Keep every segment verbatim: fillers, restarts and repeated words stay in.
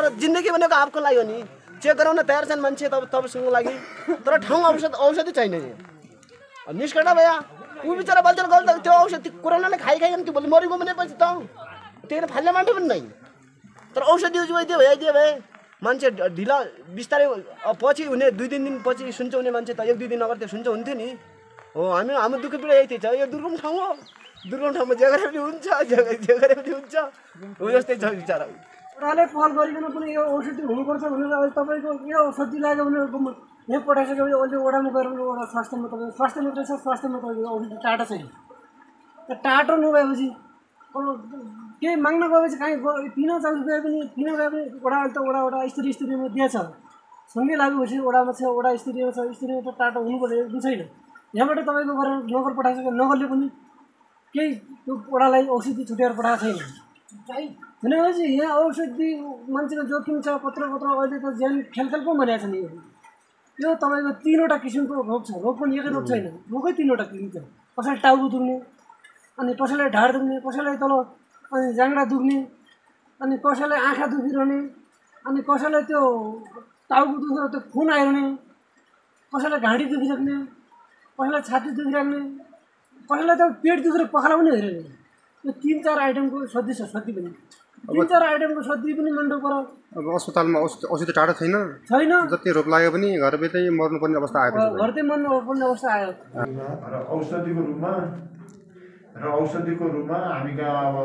जिन्दगी भनेको आपको लागि हो नि चेक गराउन तयार छन् मान्छे तब तपाईँसँग लागि तर ठाउँ औषध औषधि छैन नि निष्कटा भया ऊ बिचरा बल्छन् गल्त त्यो औषध कोरोनाले खाइ खाइकन त्यो भोलि मरिगयो भनेपछि त त्यो फाल्ने मान्छे पनि नै तर औषधि युज भइदियो भइदियो भए मान्छे ढिला बिस्तारै पछि हुने दुई तिन दिन पछि सुन्छ हुने मान्छे त एक दुई दिन अगाडि त्यो सुन्छ हुन्थ्यो नि हो हामी हाम्रो दुःख पीडा यही थियो यो दुर्गम ठाउँ हो दुर्गम ठाउँमा जे गरे पनि हुन्छ जे गरे पनि हुन्छ हो जस्तै छ बिचरा ओडाले पहल गरिकन पनि यो औषधि हुनुपर्छ भनेर अब तपाईँको यो औषधि लाग्यो भने यहाँ पठाइसकेपछि अहिले ओडामा गएर ओडा स्वास्थ्यमा तपाईँ स्वास्थ्य मात्रै छ स्वास्थ्यमा तपाईँको औषधि टाटा छैन त्यो टाटो नभएपछि अब केही माग्न गएपछि कहीँ पिन चालिस गए पनि पिन गए पनि ओडा अहिले त ओडा ओडा स्त्री स्त्रीमा दिएछ सँगै लागेपछि ओडामा छ ओडा स्त्रीमा छ स्त्रीमा त टाटो हुनुपर्छ पनि छैन यहाँबाट तपाईँको गरेर नगर पठाइसक्यो नगरले पनि केही त्यो ओडालाई औषधि छुट्याएर पठाएको छैन भनेपछि यहाँ औषधि मान्छेको जोखिम छ पत्र पत्र अहिले त ज्यान खेलखेल पो भनेको छ नि यो तपाईँको तिनवटा किसिमको रोग छ रोग पनि एकै रोग छैन रोगै तिनवटा किसिम छ कसैलाई टाउको दुख्ने अनि कसैलाई ढाड दुख्ने कसैलाई तल अनि जाँगडा दुख्ने अनि कसैलाई आँखा दुखिरहने अनि कसैलाई त्यो टाउको दुखेर त्यो खुन आइरहने कसैलाई घाँटी दुखिराख्ने कसैलाई छाती दुखिराख्ने कसैलाई त पेट दुखेर पखाला पनि हेरेन यो तिन चार आइटमको सब्जी छ सब्जी पनि तिन चार आइटमको सब्जी पनि मन्डो पर अब अस्पतालमा औषधि टाढो छैन छैन जति रोग लाग्यो पनि घरभित्रै मर्नुपर्ने अवस्था आएको छ घरमै मर्नुपर्ने अवस्था आयो र औषधिको रूपमा र औषधिको रूपमा हामी कहाँ अब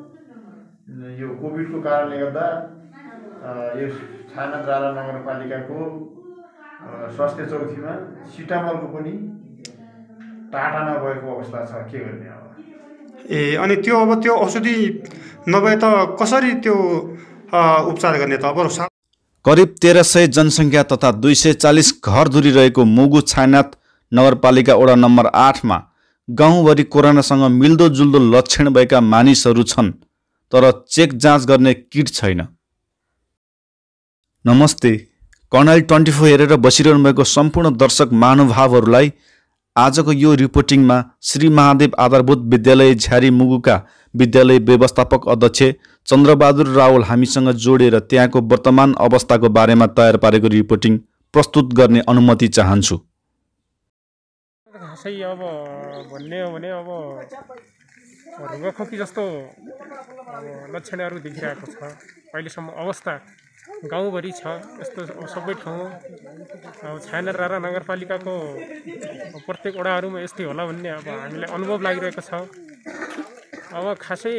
यो कोभिडको कारणले गर्दा यो छाना द्वारा नगरपालिकाको स्वास्थ्य चौकीमा सिटामलको पनि टाटा नभएको अवस्था छ के गर्ने अब ए अनि त्यो अब त्यो औषधि नभए त कसरी त्यो उपचार गर्ने त अब करिब तेह्र सय जनसङ्ख्या तथा दुई सय चालिस घर दूरी रहेको मुगु छानाथ नगरपालिका वडा नम्बर आठमा गाउँभरि कोरोनासँग मिल्दोजुल्दो लक्षण भएका मानिसहरू छन् तर चेक जाँच गर्ने किट छैन। नमस्ते, कर्णाली ट्वेन्टी फोर हेरेर बसिरहनु भएको सम्पूर्ण दर्शक महानुभावहरूलाई आजको यो रिपोर्टिङमा श्री महादेव आधारभूत विद्यालय झ्यारी मुगुका विद्यालय व्यवस्थापक अध्यक्ष चन्द्रबहादुर रावल हामीसँग जोडेर त्यहाँको वर्तमान अवस्थाको बारेमा तयार पारेको रिपोर्टिङ प्रस्तुत गर्ने अनुमति चाहन्छु। खासै अब भन्ने हो भने अब रुगाखोकी जस्तो लक्षणहरू देखिरहेको छ अहिलेसम्म अवस्था गाउँभरि छ यस्तो सबै ठाउँ अब छाना रारा नगरपालिकाको प्रत्येक वडाहरूमा यस्तै होला भन्ने अब हामीलाई अनुभव लागिरहेको छ। अब खासै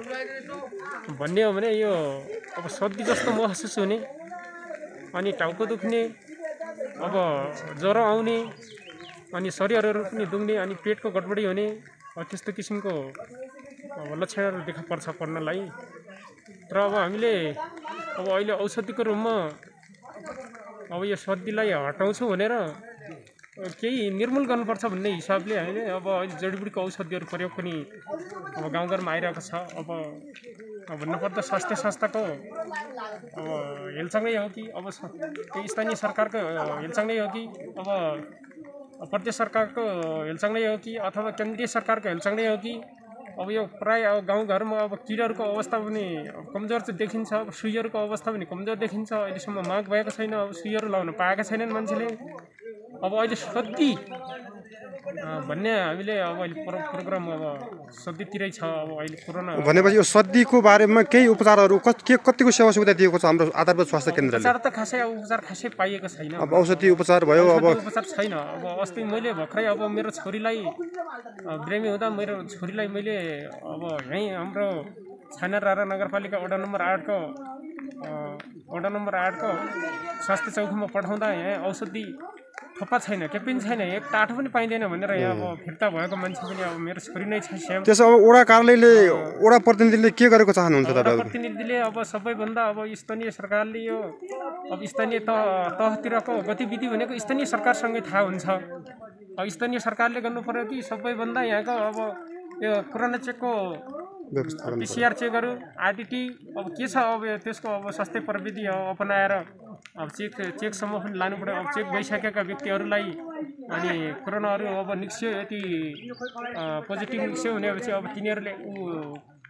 भन्ने हो भने यो अब सर्दी जस्तो महसुस हुने अनि टाउको दुख्ने अब ज्वरो आउने अनि शरीरहरू पनि दुख्ने अनि पेटको गडबडी हुने त्यस्तो किसिमको अब लक्षणहरू देखा पर्छ पर्नलाई। तर अब हामीले अब अहिले औषधिको रूपमा अब यो सर्दीलाई हटाउँछौँ भनेर केही निर्मूल गर्नुपर्छ भन्ने हिसाबले हामीले अब अहिले जडीबुटीको औषधिहरू प्रयोग पनि अब गाउँघरमा आइरहेको छ। अब भन्नुपर्दा स्वास्थ्य संस्थाको अब हेलचाङै हो कि अब स्थानीय सरकारको हेलचाङै हो कि अब प्रदेश सरकारको हेलचाङै हो कि अथवा केन्द्रीय सरकारको हेलचाङै हो कि अब यो प्राय अब गाउँघरमा अब किराहरूको अवस्था पनि कमजोर चाहिँ देखिन्छ। अब सुईहरूको अवस्था पनि कमजोर देखिन्छ। अहिलेसम्म माग भएको छैन। अब सुईहरू लाउन पाएका छैनन् मान्छेले। अब अहिले सर्दी भन्ने हामीले अब अहिले प्रोग्राम अब सर्दीतिरै छ। अब अहिले कोरोना भनेपछि यो सर्दीको बारेमा केही उपचारहरू के कतिको सेवा सुविधा दिएको छ हाम्रो आधारभूत स्वास्थ्य केन्द्रले? उपचार त खासै अब उपचार खासै पाइएको छैन। अब औषधि उपचार भयो अब उपचार छैन। अब अस्ति मैले भर्खरै अब मेरो छोरीलाई बिरामी हुँदा मेरो छोरीलाई मैले अब यहीँ हाम्रो छाना रारा नगरपालिका वडा नम्बर आठको वडा नम्बर आठको स्वास्थ्य चौकीमा पठाउँदा यहाँ औषधि थप्पा छैन, के पनि छैन, एक टाठो पनि पाइँदैन भनेर यहाँ अब फिर्ता भएको मान्छे पनि अब मेरो छोरी नै छ स्याम। त्यसो अब वडा कार्यालयले वडा प्रतिनिधिले के गरेको चाहनुहुन्छ तपाईँ? प्रतिनिधिले अब सबैभन्दा अब स्थानीय सरकारले यो अब स्थानीय तह तहतिरको गतिविधि भनेको स्थानीय सरकारसँगै थाहा हुन्छ। अब स्थानीय सरकारले गर्नु पर्यो कि सबैभन्दा यहाँको अब यो कोरोना चेकको पिसिआर चेकहरू आरटिटी अब के छ अब त्यसको अब स्वास्थ्य प्रविधि अपनाएर अब चेक चेकसम्म पनि लानु पर्यो। अब चेक भइसकेका व्यक्तिहरूलाई अनि कोरोनाहरू अब निस्क्यो यति पोजिटिभ निस्क्यो भनेपछि अब तिनीहरूले ऊ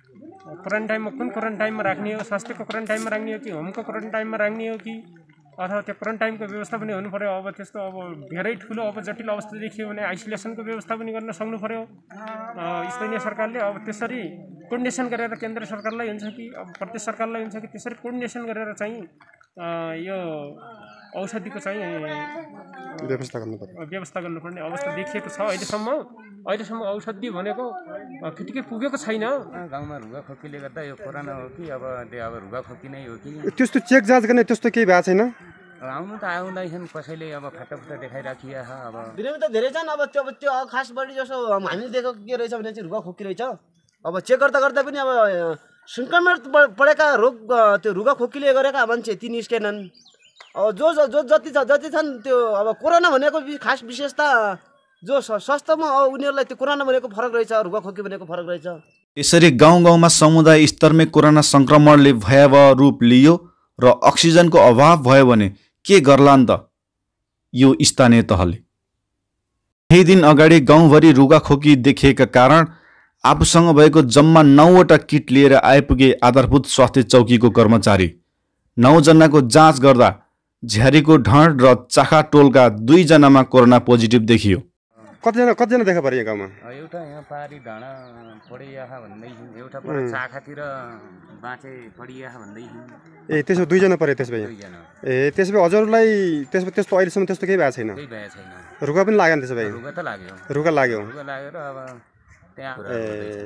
क्वारेन्टाइनमा कुन क्वारेन्टाइनमा राख्ने हो, स्वास्थ्यको क्वारेन्टाइनमा राख्ने हो कि होमको क्वारेन्टाइनमा राख्ने हो कि अथवा त्यो क्वारेन्टाइनको व्यवस्था पनि हुनु पऱ्यो। अब त्यस्तो अब धेरै ठुलो अब जटिल अवस्था देखियो भने आइसोलेसनको व्यवस्था पनि गर्न सक्नु पऱ्यो स्थानीय सरकारले। अब त्यसरी कोर्डिनेसन गरेर केन्द्र सरकारलाई हुन्छ कि अब प्रदेश सरकारलाई हुन्छ कि त्यसरी कोर्डिनेसन गरेर चाहिँ यो औषधिको चाहिँ व्यवस्था गर्नुपर्छ व्यवस्था गर्नुपर्ने अवस्था देखिएको छ। अहिलेसम्म अहिलेसम्म औषधि भनेको ठिकै पुगेको छैन। गाउँमा रुगा खोकीले गर्दा यो कोरोना हो कि अब त्यो अब रुगा खोकी नै हो कि त्यस्तो चेक जाँच गर्ने त्यस्तो केही भएको छैन। आउनु त आउँदैछन् कसैले अब फाटाफुटा देखाइराखिया छ। अब बिरामी त धेरै छन्। अब त्यो त्यो खास बढी जसो हामीले देखेको के रहेछ भने चाहिँ रुगा खोकी रहेछ। अब चेक गर्दा गर्दा पनि अब सङ्क्रमित परेका रोग त्यो रुगा खोकीले गरेका मान्छे ती निस्केनन्। अब जो जो जति छ जति छन् त्यो अब कोरोना भनेको खास विशेषता जो स्वास्थ्यमा उनीहरूलाई त्यो कोरोना भनेको फरक रहेछ, रुगा खोकी भनेको फरक रहेछ। यसरी गाउँ गाउँमा समुदाय स्तरमै कोरोना सङ्क्रमणले भयावह रूप लियो र अक्सिजनको अभाव भयो भने के गर्लान् त यो स्थानीय तहले। केही दिन अगाडि गाउँभरि रुगा खोकी देखिएका कारण आफूसँग भएको जम्मा नौवटा किट लिएर आइपुगे आधारभूत स्वास्थ्य चौकीको कर्मचारी। नौजनाको जाँच गर्दा झ्यारीको ढाँड र चाखा टोलका दुईजनामा कोरोना पोजिटिभ देखियो। कतिजना कतिजना देखा पऱ्यो यहाँ गाउँमा? एउटा यहाँ पारी ढाँडा पडिया भन्दै एउटा पर चाखातिर बाँचे पडिया भन्दै ए त्यसो दुईजना पऱ्यो त्यसो भए। ए त्यसो भए हजुरलाई त्यसो त्यस्तो अहिलेसम्म त्यस्तो केही भएको छैन? केही भएको छैन। रुगा पनि लागेन त्यसो भए? रुगा त लाग्यो रुगा लाग्यो रुगा लागेर अब त्यहाँ ए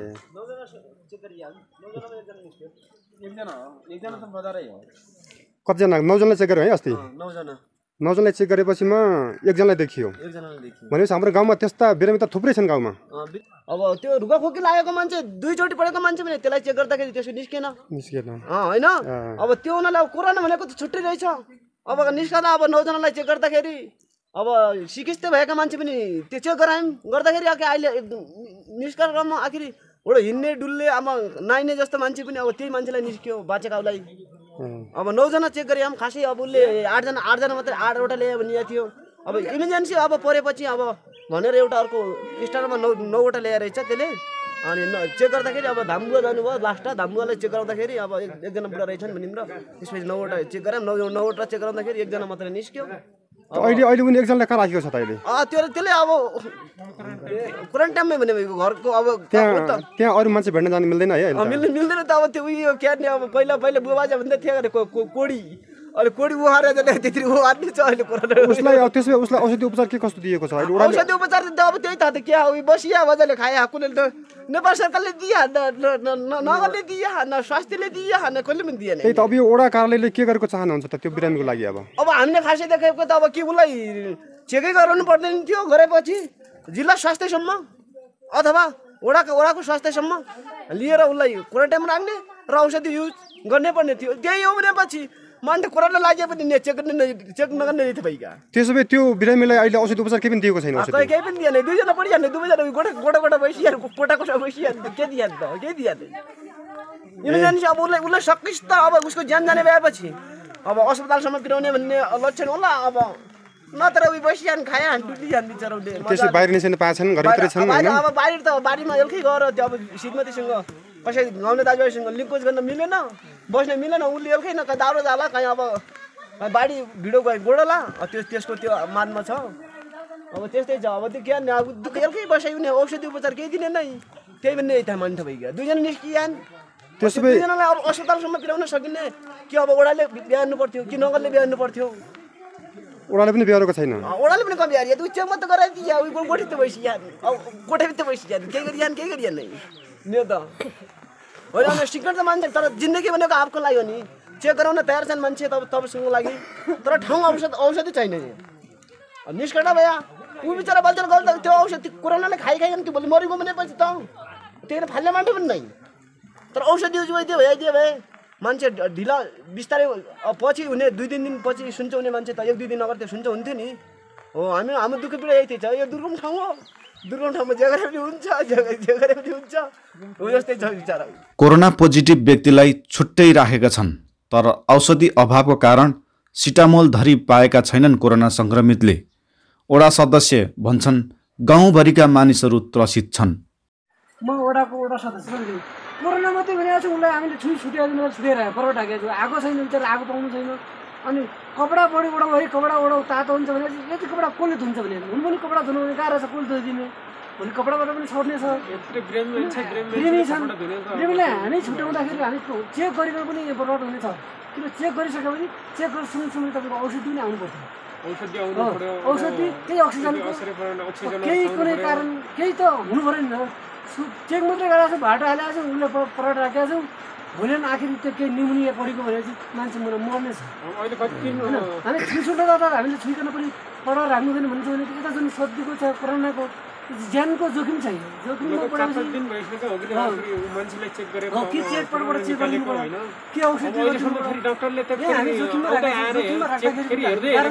कतिजना? नौजनालाई चेक गर्यो है अस्ति? नौजना नौजनालाई चेक गरेपछिमा एकजनालाई देखियो भनेपछि हाम्रो गाउँमा त्यस्ता बिरामी त थुप्रै छन् गाउँमा। अब त्यो रुगा खोकी लागेको मान्छे दुईचोटि परेको मान्छे भने त्यसलाई चेक गर्दाखेरि त्यसो निस्केन निस्केन होइन। अब त्यो उनीहरूलाई अब कोरोना भनेको त छुट्टै रहेछ। अब निस्कँदा अब नौजनालाई चेक गर्दाखेरि अब सिकिस्त भएका मान्छे पनि त्यो चेक गरायौँ गर्दाखेरि अहिले निस्करमा आखिर एउटा हिँड्ने डुल्ने अब नाइने जस्तो मान्छे पनि अब त्यही मान्छेलाई निस्क्यो बाँचेकालाई। अब नौजना चेक गरे हम खासै अब उसले आठजना आठजना मात्रै आठवटा ल्यायो भने यहाँ थियो। अब इमर्जेन्सी अब परेपछि अब भनेर एउटा अर्को स्टारमा नौ नौवटा ल्याएर रहेछ त्यसले। अनि चेक गर्दाखेरि अब धाम्बुवा जानुभयो लास्ट धाम्बुवालाई चेक गराउँदाखेरि अब एक एकजना बुढा रहेछन् भन्यौँ र त्यसपछि नौवटा चेक गरायौँ। नौ नौवटा चेक गराउँदाखेरि एकजना मात्रै निस्क्यो। अहिले अहिले पनि एकजनालाई कहाँ राखेको छ त अहिले? त्यो त्यसले अब क्वारेन्टाइनमै भने घरको अब त्यहाँ त्यहाँ अरू मान्छे भेट्न जानु मिल्दैन है? मिल्दैन मिल्दैन त अब त्यो उयो के अरे अब पहिला पहिला बुवा बाजे भन्दै थियो अरे कोडी अहिले कोडी उहाएर त्यति उहार्ने छ अहिले कोरोना। उसलाई अब त्यसो भए उसलाई औषधि उपचार के कस्तो दिएको छ अहिले? औषधि उपचार त अब त्यही त के हो बसिया मजाले खाया कुनै नेपाल सरकारले दिया नगरले दिया न स्वास्थ्यले दिया न कसले पनि दिएन। त्यही त अब यो वडा कार्यालयले के गरेको चाहनुहुन्छ त त्यो बिरामीको लागि? अब अब हामीले खासै देखेको त अब के उसलाई चेकै गराउनु पर्दैन थियो गरेपछि जिल्ला स्वास्थ्यसम्म अथवा वडाको वडाको स्वास्थ्यसम्म लिएर उसलाई क्वारेन्टाइनमा राख्ने र औषधि युज गर्नै पर्ने थियो। त्यही हो भनेपछि मान्छे कोरोना लाग्यो पनि चेक गर्ने चेक नगर्ने थियो भइका। त्यसो भए त्यो बिरामीलाई अहिले औषधि उपचार केही पनि दिएको छैन? औषधि केही पनि दिएन। दुईजना पढिहाल्ने दुवैजना गोटा गोटा गोटा बसिहाल्ने कोटा कोटा बसिहाल्ने के दिहाल्ने त के दिहाल्ने। इमर्जेन्सी अब उसलाई उसलाई सकिस् त अब उसको ज्यान जाने भएपछि अब अस्पतालसम्म पुर्याउने भन्ने लक्षण होला। अब नत्र उयो बसिहाल्ने खाइहाल्ने डुलिहाल्ने बिचराउले। त्यसै बाहिर निस्किन पाएछन् घरभित्रै छन् हैन? अब बाहिर त बारीमा एल्कै गएर त्यो अब श्रीमतीसँग कसै गाउँले दाजुभाइसँग लिङ्कोज गर्न मिलेन बस्न मिलेन। उसले एल्कै न कहीँ दाउरो जाला कहीँ अब बाढी भिडो गयो गोडला त्यो त्यसको त्यो मानमा छ। अब त्यस्तै छ। अब त्यो के अब एल्कै बसाइ उनी औषधि उपचार केही दिने नै त्यही पनि यता मान्छे भइगयो। दुईजना निस्किहान् त्यसो भए दुईजनालाई अब अस्पतालसम्म पुर्याउन सकिने कि अब ओडाले बिहान्नु पर्थ्यो कि नगरले बिहान्नु पर्थ्यो? ओडाले पनि बिहारेको छैन। ओडाले पनि कम बिहारियो चेक मात्र गराइदिया उयो गोठी त बसिहाल्ने अब कोठाभित्र बसिहाल्ने केही गरिहाल्ने केही गरिहाल्ने नि त होइन। अब सिक्रेट त मान्छे तर जिन्दगी भनेको आपको लागि हो नि। चेक गराउन तयार छन् मान्छे तब तपाईँसँग लागि तर ठाउँ औषध औषधि छैन नि। निष्कटा भया ऊ बिचरा बल्छन् गल्छ त्यो औषधि कोरोनाले खाइ खाइकन त्यो भोलि मरिगयो भनेपछि त त्यही फाल्ने मान्छे पनि नै तर औषधि युज भइदियो भइदियो भए मान्छे ढिला बिस्तारै पछि हुने दुई तिन दिन पछि सुन्छ हुने मान्छे त एक दुई दिन अगाडि त्यो सुन्छ हुन्थ्यो नि। हो हामी हाम्रो दुःख पीडा यही थियो। यो दुर्गम ठाउँ हो दुर्गम ठाउँमा जे गरे पनि हुन्छ जे गरे पनि हुन्छ हो जस्तै छ बिचरा। कोरोना पोजिटिभ व्यक्तिलाई छुट्टै राखेका छन् तर औषधि अभावको कारण सिटामोल धरी पाएका छैनन् कोरोना सङ्क्रमितले। वडा सदस्य भन्छन् गाउँभरिका मानिसहरू त्रसित छन्। म वडाको वडा सदस्य कोरोना मात्रै भनेको छ उसलाई हामीले छुई छुट्याइदिनु छुटेर परबाट ढाकेको छु आगो छैन बिचरा आगो पाउनु छैन अनि कपडा बढी ओढाउँ है कपडा ओढाउँ तातो हुन्छ भने यति कपडा कसले धुन्छ भने हुन पनि कपडा धुनु भने गाह्रो छ कसले धोइदिने भोलि कपडाबाट पनि सर्ने छ प्रेमी छन् प्रेमीलाई हामी छुट्याउँदाखेरि हामी चेक गरिकन पनि बर्बाद हुनेछ किन चेक गरिसकेपछि चेक गरेर सँगसँगै तपाईँको औषधि पनि आउनुपर्छ औषधि केही अक्सिजनको केही कुनै कारण केही त हुनु पऱ्यो नि चेक मात्रै गरेको छ भाटो हालेको छ उसले परबाट राखेको छौँ भोलि आखिर त्यो केही निमोनिया परेको भनेर चाहिँ मान्छे मर्ने छ होइन हामी छुइछुट्टा त हामीले छुइकन पनि पढाएर राख्नुहुँदैन भन्छ भने यता जुन सर्दीको छ कोरोनाको ज्यानको जोखिम छैन जोखिममा पढाउँछ के चेक परबाट चेक गर्नु पर्यो के औषधि हामी जोखिममा राख्दाखेरि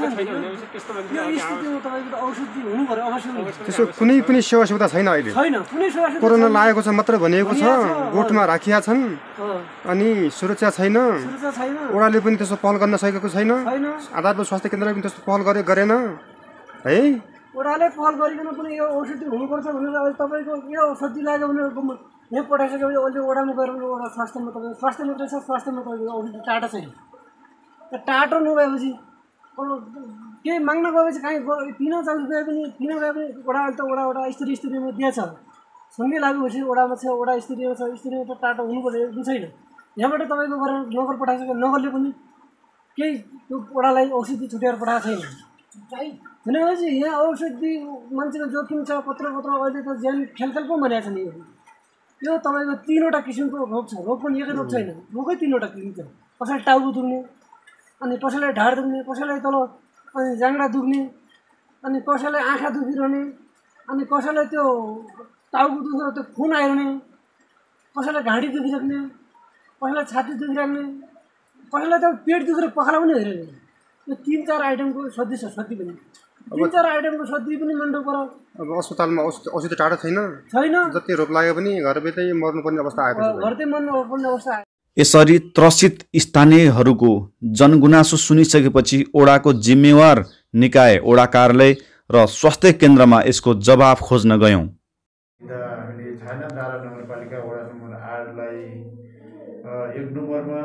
औषधि हुनु पर्यो अवश्य त्यसो कुनै पनि सेवा सुविधा छैन अहिले छैन कुनै सेवा कोरोना लागेको छ मात्र भनिएको छ गोठमा राखिया छन् अनि सुरक्षा छैन सुरक्षा छैन ओडाले पनि त्यसो पहल गर्न सकेको छैन आधारभूत स्वास्थ्य केन्द्रले पनि त्यस्तो पहल गरे गरेन है ओडाले पहल गरिकन पनि यो औषधि हुनुपर्छ भनेर अहिले तपाईँको यो औषधि लाग्यो भने यहाँ पठाइसकेपछि अहिले ओडामा गएर ओडा स्वास्थ्यमा तपाईँ स्वास्थ्य मात्रै छ स्वास्थ्यमा तपाईँको औषधि टाढा छैन टाढो नभएपछि अब केही माग्न गएपछि कहीँ पिन चाउस गए पनि पिन गए पनि ओडा अहिले त ओडा ओडा स्तरीय स्तरीयमा दिएछ सँगै लागेपछि ओडामा छ ओडा स्तरीयमा छ स्तरीयमा त टाढो हुनु पर्यो पनि छैन यहाँबाट तपाईँको गरेर नगर पठाइसक्यो नगरले पनि केही त्यो ओडालाई औषधि छुट्याएर पठाएको छैन भनेपछि यहाँ औषधि मान्छेको जोखिम छ पत्र पत्र अहिले त ज्यान खेलखेलको भनेको छ नि यो तपाईँको तिनवटा किसिमको रोग छ रोग पनि एकै रोग छैन रोगै तिनवटा किसिम छ कसैलाई टाउको दुख्ने अनि कसैलाई ढाड दुख्ने कसैलाई तल अनि जाँगडा दुख्ने अनि कसैलाई आँखा दुखिरहने अनि कसैलाई त्यो टाउको दुखेर त्यो खुन आइरहने कसैलाई घाँटी दुखिराख्ने कसैलाई छाती दुखिराख्ने कसैलाई त पेट दुखेर पखाला पनि हेरेन यो तिन चार आइटमको सब्जी छ सब्जी पनि तिन चार आइटमको सब्जी पनि मन्डो पर अब अस्पतालमा औषधि औषधि टाढो छैन छैन जति रोग लाग्यो पनि घरभित्रै मर्नुपर्ने अवस्था आएको छ घरमै मर्नुपर्ने अवस्था आयो यसरी त्रसित स्थानीयहरूको जनगुनासो सुनिसकेपछि ओडाको जिम्मेवार निकाय ओडा कार्यालय र स्वास्थ्य केन्द्रमा यसको जवाफ खोज्न गयौँ हामीले छाना दारा नगरपालिका वडा नम्बर आठलाई एक नम्बरमा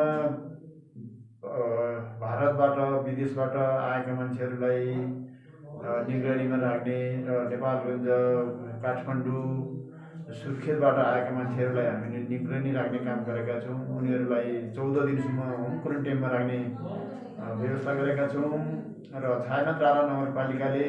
भारतबाट विदेशबाट आएका मान्छेहरूलाई निगरानीमा राख्ने र नेपालगञ्ज काठमाडौँ सुर्खेतबाट आएका मान्छेहरूलाई हामीले निगरानी राख्ने काम गरेका छौँ उनीहरूलाई चौध दिनसम्म होम क्वारेन्टाइनमा राख्ने व्यवस्था गरेका छौँ र छाना दारा नगरपालिकाले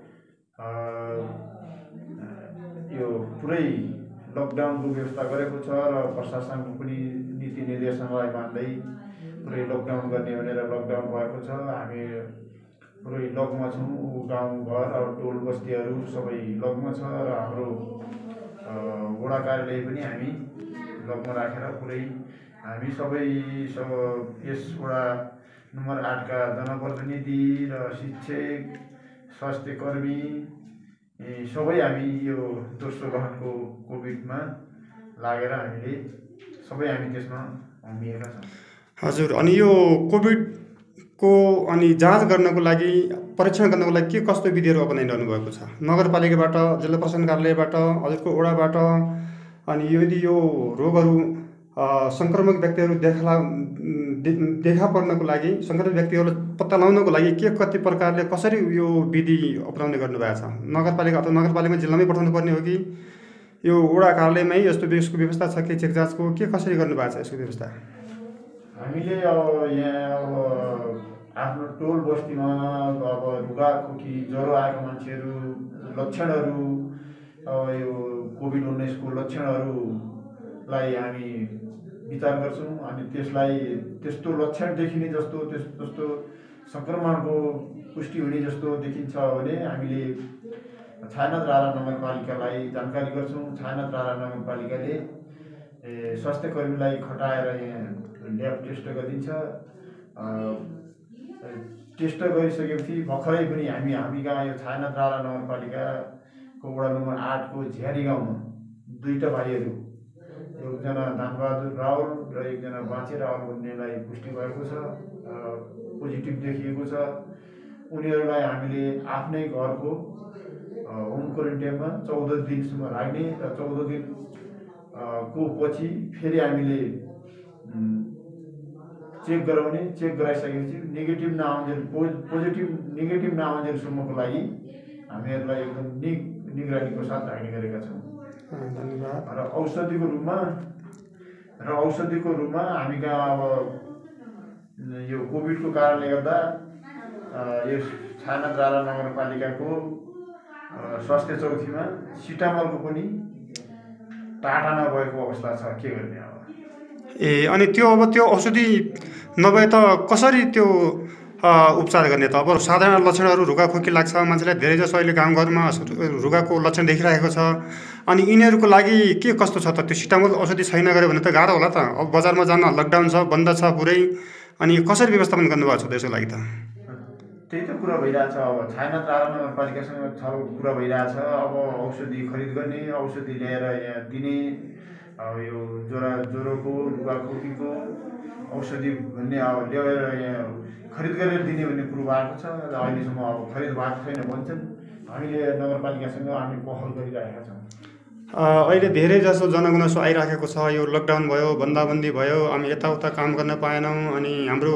यो पुरै लकडाउनको व्यवस्था गरेको छ र प्रशासनको पनि नीति निर्देशनलाई मान्दै पुरै लकडाउन गर्ने भनेर लकडाउन भएको छ हामी पुरै लकमा छौँ गाउँघर अब टोल बस्तीहरू सबै लकमा छ र हाम्रो वडा कार्यालय पनि हामी लकमा राखेर पुरै हामी सबै यस वडा नम्बर आठका जनप्रतिनिधि र शिक्षक स्वास्थ्य कर्मी सबै हामी यो दोस्रो लहरको कोभिडमा लागेर हामीले सबै हामी त्यसमा होमिएका छौँ हजुर अनि यो कोभिडको अनि जाँच गर्नको लागि परीक्षण गर्नको लागि के कस्तो विधिहरू अपनाइरहनु भएको छ नगरपालिकाबाट जिल्ला प्रशासन कार्यालयबाट हजुरको ओडाबाट अनि यदि यो रोगहरू सङ्क्रमक व्यक्तिहरू देखला देखा पर्नको लागि सङ्क्रमित व्यक्तिहरूलाई पत्ता लगाउनको लागि के कति प्रकारले कसरी यो विधि अपनाउने गर्नुभएको छ नगरपालिका अथवा नगरपालिका जिल्लामै पठाउनु पर्ने हो कि यो वडा कार्यालयमै यस्तो यसको व्यवस्था छ कि चेक जाँचको के कसरी गर्नुभएको छ यसको व्यवस्था हामीले अब यहाँ अब आफ्नो टोल बस्तीमा अब ढुगा खोकी ज्वरो आएको मान्छेहरू लक्षणहरू यो कोभिड उन्नाइसको लक्षणहरूलाई हामी विचार गर्छौँ अनि त्यसलाई त्यस्तो लक्षण देखिने जस्तो त्यस जस्तो सङ्क्रमणको पुष्टि हुने जस्तो देखिन्छ भने हामीले छाना दारा नगरपालिकालाई जानकारी गर्छौँ छाना दारा नगरपालिकाले स्वास्थ्य कर्मीलाई खटाएर यहाँ ल्याब टेस्ट गरिदिन्छ टेस्ट गरिसकेपछि भर्खरै पनि हामी हामी गाउँ यो छाना दारा नगरपालिकाको वडा नम्बर आठको झ्यारी गाउँमा दुईवटा भाइहरू एकजना धनबहादुर रावल र एकजना बाँचे रावल भन्नेलाई पुष्टि भएको छ पोजिटिभ देखिएको छ उनीहरूलाई हामीले आफ्नै घरको होम क्वारेन्टाइनमा चौध दिनसम्म राख्ने र चौध दिन को पछि फेरि हामीले चेक गराउने, चेक गराइसकेपछि नेगेटिभ नआउन्जेल पोजिटिभ नेगेटिभ नआउन्जेलसम्मको लागि हामीहरूलाई एकदम नि निगरानीको साथ राख्ने गरेका छौँ। धन्यवाद। र औषधिको रूपमा र औषधिको रूपमा हामी कहाँ अब यो कोभिडको कारणले गर्दा यो छाना द्रारा नगरपालिकाको स्वास्थ्य चौकीमा सिटामलको पनि टाटा नभएको अवस्था छ, के गर्ने अब। ए अनि त्यो अब त्यो औषधि नभए त कसरी त्यो उपचार गर्ने त? अब साधारण लक्षणहरू रुगाखोकी लाग्छ, मान्छेलाई धेरैजसो अहिले गाउँघरमा रुगाको लक्षण देखिरहेको छ, अनि यिनीहरूको लागि के कस्तो छ त? त्यो सिटामोल औषधि छैन गऱ्यो भने त गाह्रो होला त। अब बजारमा जान लकडाउन छ, बन्द छ पुरै, अनि कसरी व्यवस्थापन गर्नुभएको छ त्यसको लागि त? त्यही त कुरा भइरहेछ। अब छाना द्रारा नगरपालिकासँग छलफल कुरा भइरहेछ। अब औषधि खरिद गर्ने, औषधि ल्याएर यहाँ दिने, अब यो ज्वरो ज्वरोको रुगाखोकीको औषधि भन्ने अब ल्याएर यहाँ खरिद गरेर दिने भन्ने कुरो भएको छ र अहिलेसम्म अब खरिद भएको छैन भन्छन्। हामीले नगरपालिकासँग हामी पहल गरिरहेका छौँ। अहिले धेरै जसो जनगुनासो आइराखेको छ, यो लकडाउन भयो, बन्दाबन्दी भयो, हामी यताउता काम गर्न पाएनौँ, अनि हाम्रो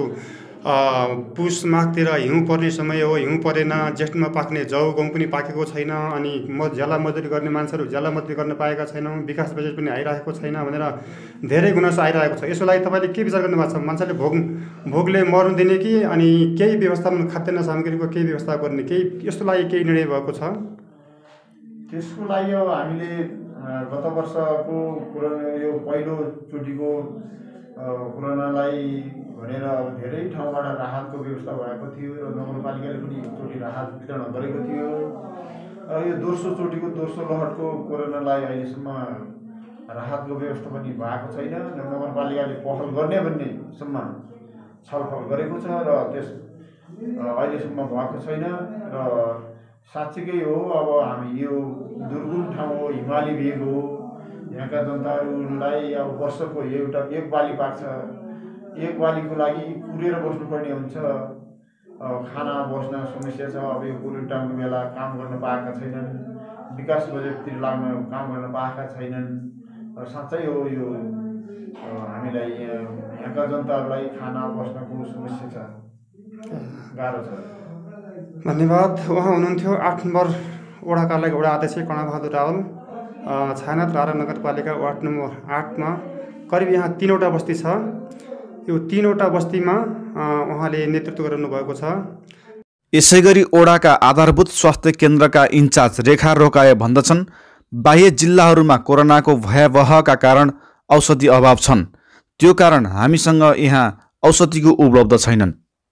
पुस माघतिर हिउँ पर्ने समय हो, हिउँ परेन, जेठमा पाक्ने जौ गहुँ पनि पाकेको छैन, अनि म ज्याला मजदुरी गर्ने मान्छेहरू ज्याला मजदुरी गर्न पाएका छैनौँ, विकास बजेट पनि आइरहेको छैन भनेर धेरै गुनासो आइरहेको छ। यसको लागि तपाईँले के विचार गर्नुभएको छ? मान्छेले भोग भोगले मर्नु दिने कि अनि केही व्यवस्थापन खाद्यान्न सामग्रीको केही व्यवस्था गर्ने, केही यस्तो लागि केही निर्णय भएको छ? त्यसको लागि अब हामीले गत वर्षको कोरोना यो पहिलोचोटिको कोरोनालाई भनेर अब धेरै ठाउँबाट राहतको व्यवस्था भएको थियो र नगरपालिकाले पनि एकचोटि राहत वितरण गरेको थियो। र यो दोस्रो चोटिको दोस्रो लहरको कोरोनालाई अहिलेसम्म राहतको व्यवस्था पनि भएको छैन। नगरपालिकाले पहल गर्ने भन्नेसम्म छलफल गरेको छ र त्यस अहिलेसम्म भएको छैन। र साँच्चीकै हो, अब हामी यो दुर्गम ठाउँ हो, हिमाली भेग हो, यहाँका जनताहरूलाई अब वर्षको एउटा एक बाली पाक्छ, एक बालीको लागि कुरेर बस्नुपर्ने हुन्छ। खाना बस्न समस्या छ। अब यो कोभिड टाइमको बेला काम गर्न पाएका छैनन्, विकास बजेटतिर लाग्न काम गर्न पाएका छैनन्। र साँच्चै हो, यो हामीलाई यहाँका जनताहरूलाई खाना बस्नको समस्या छ, गाह्रो छ। धन्यवाद। उहाँ हुनुहुन्थ्यो आठ नम्बर वडा कार्यालयका वडा अध्यक्ष कर्णबहादुर रावल। छाना द्रारा नगरपालिका वार्ड नम्बर आठमा करिब यहाँ तीनवटा बस्ती छ। यो तीनवटा बस्तीमा उहाँले नेतृत्व गर्नुभएको छ। यसै गरी ओडाका आधारभूत स्वास्थ्य केन्द्रका इन्चार्ज रेखा रोकाए भन्दछन्, बाह्य जिल्लाहरूमा कोरोनाको भयावहका कारण औषधि अभाव छन्, त्यो कारण हामीसँग यहाँ औषधिको उपलब्ध छैनन्।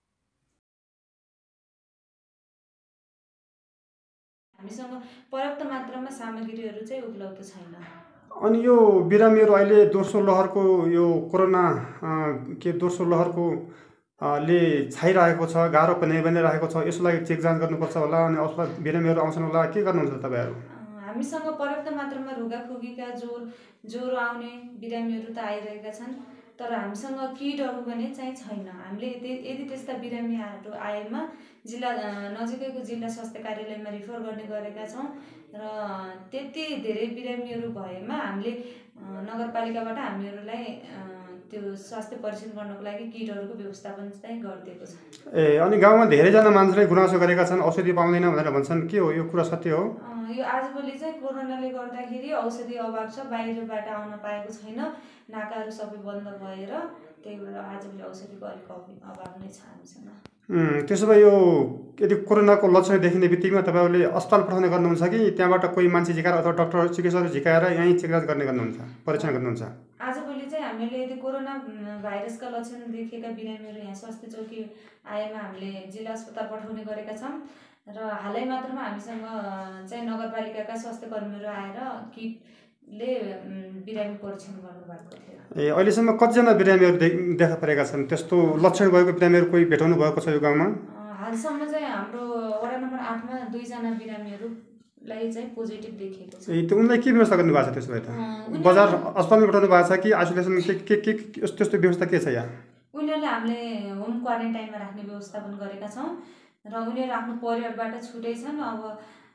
हामीसँग पर्याप्त मात्रामा सामग्रीहरू चाहिँ उपलब्ध छैन। अनि यो बिरामीहरू अहिले दोस्रो लहरको यो कोरोना के दोस्रो लहरको ले छाइरहेको छ, गाह्रो पनि बनिरहेको छ, यसको लागि चेक जाँच गर्नुपर्छ होला, अनि औषध बिरामीहरू आउँछन् होला, के गर्नुहुन्छ तपाईँहरू? हामीसँग पर्याप्त मात्रामा रुगाखोकीका ज्वरो ज्वरो आउने बिरामीहरू त आइरहेका छन्, तर हामीसँग किटहरू पनि चाहिँ छैन। हामीले यदि त्यस्ता बिरामीहरू आएमा जिल्ला नजिकैको जिल्ला स्वास्थ्य कार्यालयमा रिफर गर्ने गरेका छौँ र त्यति धेरै बिरामीहरू भएमा हामीले नगरपालिकाबाट हामीहरूलाई त्यो स्वास्थ्य परीक्षण गर्नको लागि किटहरूको व्यवस्थापन चाहिँ गरिदिएको छ। ए अनि गाउँमा धेरैजना मान्छेले गुनासो गरेका छन्, औषधि पाउँदैन भनेर भन्छन्, के हो यो कुरा सत्य हो? यो आजभोलि चाहिँ कोरोनाले गर्दाखेरि औषधि अभाव छ, बाहिरबाट आउन पाएको छैन, नाकाहरू सबै बन्द भएर त्यही भएर आजभोलि औषधिको अलिक अभाव नै छ हामीसँग। त्यसो भए यो यदि कोरोनाको लक्षण देखिने बित्तिकै तपाईँहरूले अस्पताल पठाउने गर्नुहुन्छ कि त्यहाँबाट कोही मान्छे झिकाएर अथवा डाक्टर चिकित्सक झिकाएर यहीँ चेकजाँच गर्ने गर्नुहुन्छ, परीक्षण गर्नुहुन्छ? आजभोलि चाहिँ हामीले यदि कोरोना भाइरसका लक्षण देखेका बिरामीहरू यहाँ स्वास्थ्य चौकी आएमा हामीले जिल्ला अस्पताल पठाउने गरेका छौँ र हालै मात्रमा हामीसँग चाहिँ नगरपालिकाका स्वास्थ्य कर्मीहरू आएर किटले बिरामी परीक्षण गर्नुभएको थियो। ए अहिलेसम्म कतिजना बिरामीहरू देखा परेका छन्? त्यस्तो लक्षण भएको बिरामीहरू कोही भेटाउनु भएको छ यो गाउँमा? हालसम्म चाहिँ हाम्रो वडा नम्बर आठमा दुईजना बिरामीहरूलाई चाहिँ पोजिटिभ देखिएको छ। ए त्यो उनलाई के व्यवस्था गर्नुभएको छ त्यसो भए त? बजार अस्पतालमा पठाउनु भएको छ कि आइसोलेसन के के के त्यस्तो व्यवस्था के छ यहाँ? उनीहरूलाई हामीले होम क्वारेन्टाइनमा राख्ने व्यवस्थापन गरेका छौँ र उनीहरू आफ्नो परिवारबाट छुटै छन्। अब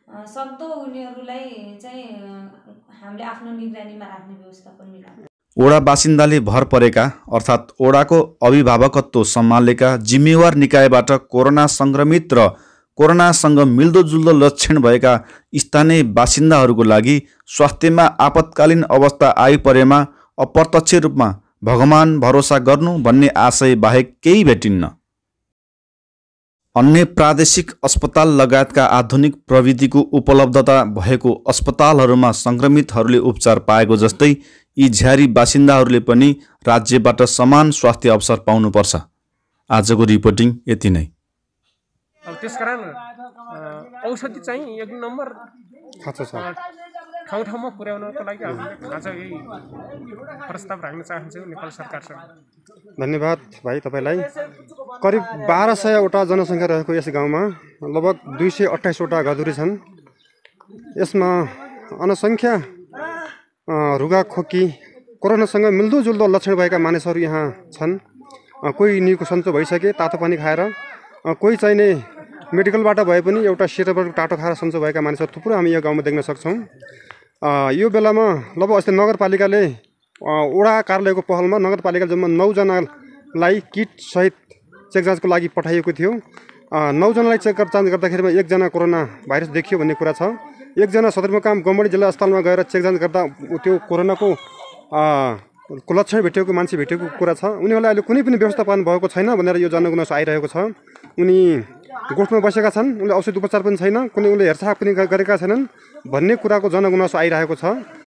सक्दो उनीहरूलाई चाहिँ हामीले आफ्नो निगरानीमा राख्ने व्यवस्था पनि मिलाउँ। ओडा बासिन्दाले भर परेका अर्थात् ओडाको अभिभावकत्व सम्हालेका जिम्मेवार निकायबाट कोरोना सङ्क्रमित र कोरोनासँग मिल्दोजुल्दो लक्षण भएका स्थानीय बासिन्दाहरूको लागि स्वास्थ्यमा आपतकालीन अवस्था आइपरेमा अप्रत्यक्ष रूपमा भगवान भरोसा गर्नु भन्ने आशय बाहेक केही भेटिन्न। अन्य प्रादेशिक अस्पताल लगायतका आधुनिक प्रविधिको उपलब्धता भएको अस्पतालहरूमा सङ्क्रमितहरूले उपचार पाएको जस्तै यी झ्यारी बासिन्दाहरूले पनि राज्यबाट समान स्वास्थ्य अवसर पाउनुपर्छ। आजको रिपोर्टिङ यति नै। अब त्यसकारण औषधि चाहिँ एक नम्बर खाँचो छ। ठाउँ ठाउँमा पुर्याउनको लागि हामीले खाँचो यही प्रस्ताव राख्न चाहन्छौँ नेपाल सरकारसँग। धन्यवाद भाइ तपाईँलाई। करिब बाह्र सयवटा जनसङ्ख्या रहेको यस गाउँमा लगभग दुई सय अट्ठाइसवटा घरधुरी छन्। यसमा अनसङ्ख्या रुगा खोकी कोरोनासँग मिल्दोजुल्दो लक्षण भएका मानिसहरू यहाँ छन्। कोही निको सन्चो भइसके तातो पानी खाएर, कोही चाहिने मेडिकलबाट भए पनि एउटा सेतोबाट टाटो खाएर सन्चो भएका मानिसहरू थुप्रो हामी यो गाउँमा देख्न सक्छौँ। यो बेलामा लगभग अस्ति नगरपालिकाले वडा कार्यालयको पहलमा नगरपालिका जम्मा नौजनालाई किट सहित चेक जाँचको लागि पठाइएको थियो। नौजनालाई चेक जाँच गर्दाखेरिमा एकजना कोरोना भाइरस देखियो भन्ने कुरा छ। एकजना सदरमुकाम गम्बडी जिल्ला अस्पतालमा गएर चेक जाँच गर्दा त्यो कोरोनाको लक्षण भेटिएको मान्छे भेटिएको कुरा छ। उनीहरूलाई अहिले कुनै पनि व्यवस्थापन भएको छैन भनेर यो जनगुनासो आइरहेको छ। उनी गोठमा बसेका छन्, उनले औषध उपचार पनि छैन, कुनै उनले हेरचाह पनि गरेका छैनन् भन्ने कुराको जनगुनासो आइरहेको छ।